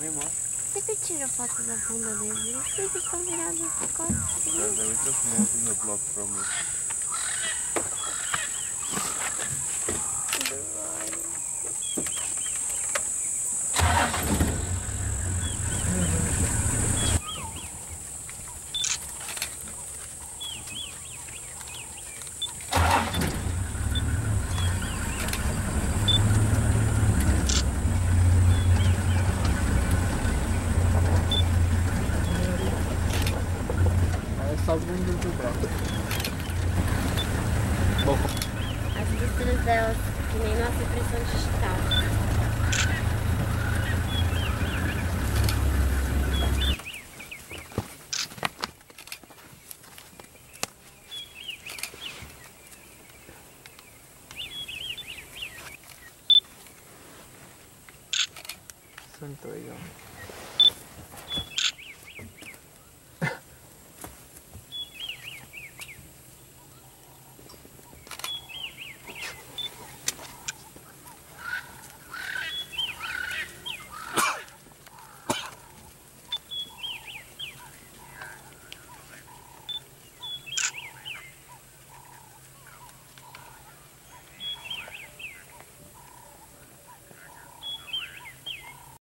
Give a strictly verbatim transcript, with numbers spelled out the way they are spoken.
embora. Sempre tira foto da bunda deles. Eles sempre estão virados de costas. Eles devem ter fumado na blog para mim. Só bunda do braço. As costuras delas, que nem nossa impressão digital. Santo aí, ó.